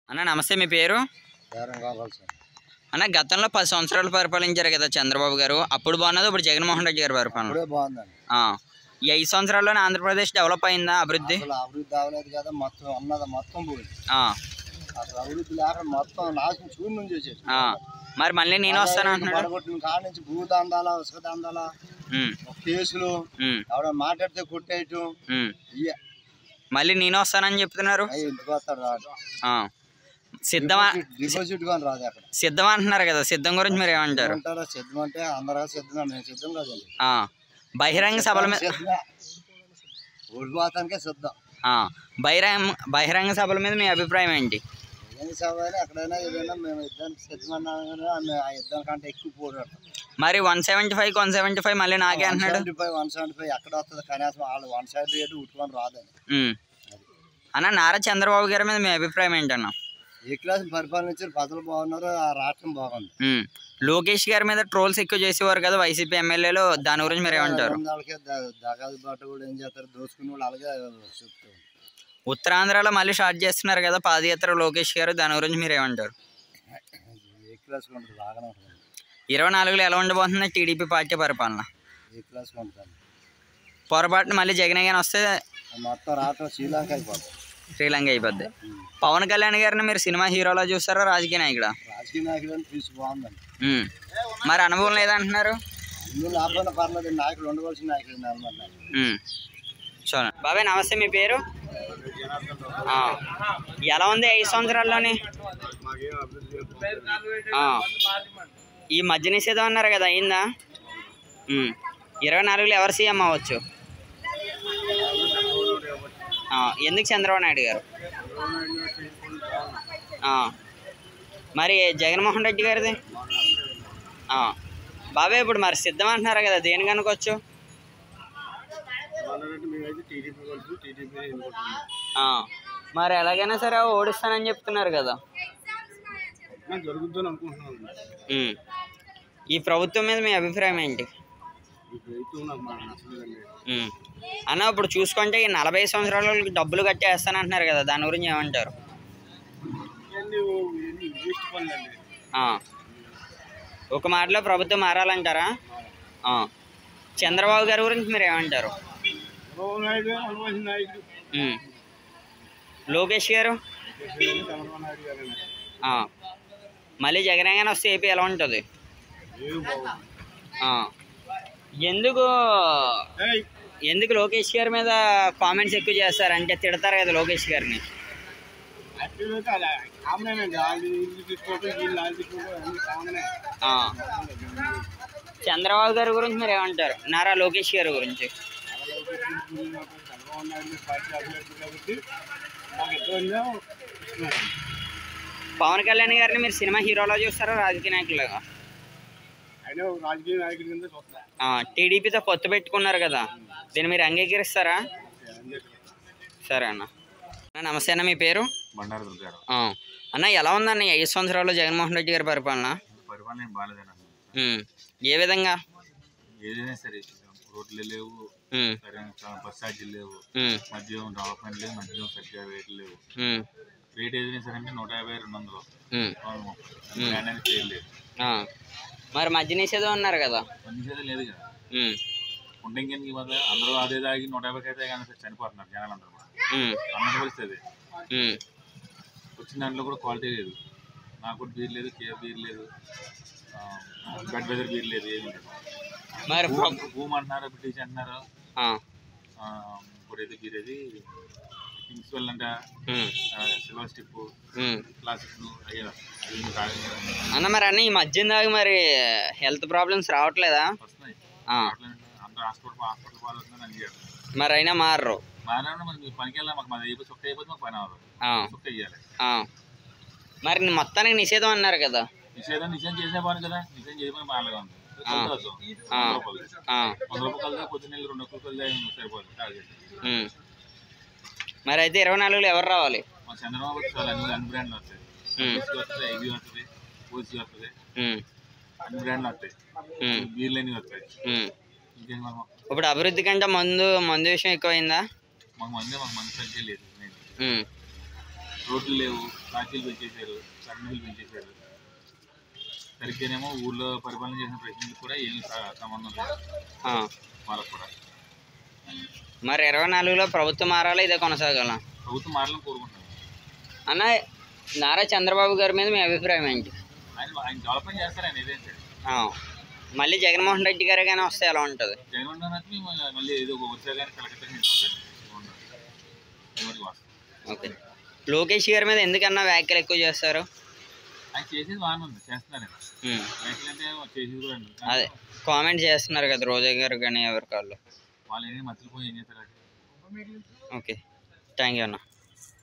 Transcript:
అన్న నమస్తే, మీ పేరు? అన్న గతంలో 10 సంవత్సరాలు పరిపాలించారు కదా చంద్రబాబు గారు. అప్పుడు బాగున్నది, ఇప్పుడు జగన్మోహన్ రెడ్డి గారు పరిపాలన. ఈ 5 సంవత్సరాల్లోనే ఆంధ్రప్రదేశ్ డెవలప్ అయిందా? అభివృద్ధి అవ్వలేదు కదా, మొత్తం పోయింది. అసలు అభివృద్ధి లేక మొత్తం నాశనం చూడు నుంచి వచ్చేసి. మరి మళ్ళీ నేను వస్తాను అంటున్నాడు. కాడ నుంచి భూదందాల ఉసుక దందాల కేసులు మాట్లాడితే కొట్టేయటం. మళ్ళీ నేను వస్తానని చెప్తున్నారు. ఇంటికి వస్తాడు సిద్ధమా డిపాజిట్ కానీ రాదు అక్కడ. సిద్ధం అంటున్నారు కదా, సిద్ధం గురించి మీరు ఏమంటారు? సిద్ధం అంటే అందరూ సిద్ధం, మేము సిద్ధం కదండి. బహిరంగ సభల మీద ఓడిపోతానికే సిద్ధం. బహిరంగ సభల మీద మీ అభిప్రాయం ఏంటి? సభ ఎక్కడైనా ఏదైనా మేము యుద్ధానికి సిద్ధమన్నా ఆ యుద్ధం కంటే ఎక్కువ పోరాడతాం. మరి 175 మళ్ళీ నాకే అంటున్నాడు. 175 ఎక్కడ వస్తుంది? కనీసం వాళ్ళు 1 సైడ్ రేటు ఉట్టుకొని రాదని. అన్న నారా చంద్రబాబు గారి మీద మీ అభిప్రాయం ఏంటన్నా? ఏ క్లాస్ పరిపాలించారు, ప్రజలు బాగున్నారు, ఆ రాష్ట్రం బాగుంది. లోకేష్ గారి మీద ట్రోల్స్ ఎక్కువ చేసేవారు కదా వైసీపీ ఎమ్మెల్యేలు, దాని గురించి మీరు ఏమంటారు? దగాది బాట కూడా ఏం చేస్తారు, దోచుకుని వాళ్ళు అలాగే చెప్తారు. ఉత్తరాంధ్రలో మళ్ళీ స్టార్ట్ చేస్తున్నారు కదా పాదయాత్ర లోకేష్ గారు, దాని గురించి మీరు ఏమంటారు? 24లో ఎలా ఉండబోతుంది టీడీపీ పార్టీ పరిపాలన? పొరపాటున మళ్ళీ జగన్ గారిని వస్తే మొత్తం రాష్ట్రం శ్రీలంక అయిపోద్ది. పవన్ కళ్యాణ్ గారిని మీరు సినిమా హీరోలా చూస్తారా, రాజకీయ నాయకుడా? రాజకీయ నాయకుడు చూసి బాగుందండి. మరి అనుభవం లేదంటున్నారు. పర్లేదు, నాయకుడు ఉండవలసిన నాయకుడు. చూడండి బాబాయ్, నమస్తే, మీ పేరు? ఎలా ఉంది 5 సంవత్సరాల్లోనే? ఈ మద్య నిషేధం అన్నారు కదా, అయిందా? 24లో ఎవరు సీఎం అవ్వచ్చు? ఎందుకు చంద్రబాబు నాయుడు గారు? మరి జగన్మోహన్ రెడ్డి గారిది? బాబాయ్ ఇప్పుడు మరి సిద్ధం అంటున్నారు కదా, దేనికి అనుకోవచ్చు? మరి ఎలాగైనా సరే ఓడిస్తానని చెప్తున్నారు కదా. ఈ ప్రభుత్వం మీద మీ అభిప్రాయం ఏంటి అన్న? ఇప్పుడు చూసుకుంటే ఈ 40 సంవత్సరాలు డబ్బులు కట్టేస్తానంటున్నారు కదా, దాని గురించి ఏమంటారు? ఒక మాటలో ప్రభుత్వం మారాలంటారా? చంద్రబాబు గారి గురించి మీరు ఏమంటారు? లోకేష్ గారు? మళ్ళీ జగన్ గారు వస్తే ఏపీ ఎలా ఉంటుంది? ఎందుకు లోకేష్ గారి మీద కామెంట్స్ ఎక్కువ చేస్తారు అంటే తిడతారు కదా లోకేష్ గారిని? చంద్రబాబు గారి గురించి మీరు ఏమంటారు? నారా లోకేష్ గారి గురించి? పవన్ కళ్యాణ్ గారిని మీరు సినిమా హీరోలా చూస్తారా, రాజకీయ నాయకులుగా? టీడీపీతో పొత్తు పెట్టుకున్నారు కదా, దీన్ని మీరు అంగీకరిస్తారా? సరే అన్న. నమస్తే అన్న, మీ పేరు? అన్న ఎలా ఉందన్న 5 సంవత్సరాల్లో జగన్మోహన్ రెడ్డి గారి పరిపాలన? ఏ విధంగా? ఏదైనా సరే రోడ్లు లేవు, బస్ ఛార్జీలు లేవు, మద్యం డెవలప్మెంట్ లేదు, మద్యం సరిగ్గా రేట్లు లేవు. రేట్ ఏదైనా సరే అంటే 150, 200 లేదు. మరి మద్య నిషేధం అన్నారు కదా? నిషేధం లేదు కదా. ఉంటే ఇంకెందుకు మధ్య అందరూ అదే తాగి 150 అయితే కానీ చనిపోతున్నారు జనాలు అందరూ. అన్నది పరిస్థితి వచ్చిన దాంట్లో కూడా క్వాలిటీ లేదు. నాకు బీర్ లేదు, కేఎఫ్ బీర్ లేదు, బెడ్ వెదర్ బీర్ లేదు, ఏమి లేదు. మరి భూమి అంటున్నారు, బ్రిటిష్ అంటున్నారు. ఇప్పుడు ఏది బీర్ అది కింగ్స్ వెల్ అంట, సిల్వర్ స్టిప్, క్లాసిక్ అన్న. మరి అన్న ఈ మధ్య దాకా మరి హెల్త్ ప్రాబ్లమ్స్ రావట్లేదా? వస్తున్నాయి, అందరూ హాస్పిటల్ పాలవుతుందని. మరి అయినా మారరు. మారాను మరి పనికి వెళ్ళాలి, మాకు మాది అయిపోయి సుక్క అయిపోతే మాకు పని అవ్వదు, సుక్క వేయాలి. మరి మొత్తానికి నిషేధం అన్నారు కదా? నిషేధం చేసే పని కదా, నిషేధం చేయమని బాగా ఉంది. 100 రూపాయలు పొద్దున్న 2 రూపాయలు సరిపోతుంది. మరి అయితే 24లో ఎవరు రావాలి? చంద్రబాబు చాలా అన్ని బ్రాండ్లు వస్తాయి, వస్తుంది, ఐబీ వస్తుంది, ఓసీ వస్తుంది, అన్ని బ్రాండ్లు వస్తాయి, బీర్లు అన్నీ వస్తాయి. ఇంకేం ఇప్పుడు అభివృద్ధి కంటే మందు విషయం ఎక్కువైందా? మాకు మందు సంఖ్య లేదు. రోడ్లు లేవు, ఛార్జీలు పెంచేశారు, కరెంట్ బిల్లు పెంచేశారు. సరిగ్గానేమో ఊళ్ళో పరిపాలన చేసిన ప్రజలకు కూడా ఏమి సంబంధం లేదు వాళ్ళకు కూడా. మరి 24లో ప్రభుత్వం మారాలి, ఇదే కొనసాగాల? ప్రభుత్వం మారాలని కోరుకుంటున్నాను. అన్న, నారా చంద్రబాబు గారి మీద మీ అభిప్రాయం ఏంటి? ఆయన డెవలప్మెంట్ చేస్తారని ఏదైనా సరే. మళ్ళీ జగన్మోహన్ రెడ్డి గారు కానీ వస్తే ఎలా ఉంటుంది? జగన్మోహన్ రెడ్డి మళ్ళీ ఏదో వచ్చా కానీ కలెక్టర్ ఓకే. లోకేష్ గారి మీద ఎందుకన్నా వ్యాఖ్యలు ఎక్కువ చేస్తారు? ఆయన చేసేది బాగానే ఉంది, చేస్తున్నారు. వ్యాఖ్యలు అంటే చేసేది కూడా అదే కామెంట్ చేస్తున్నారు కదా రోజా గారు కానీ ఎవరి కాళ్ళు. వాళ్ళు ఏదైనా మర్చిపోయి ఏం చేస్తారు. ఓకే, థ్యాంక్ యూ అన్న.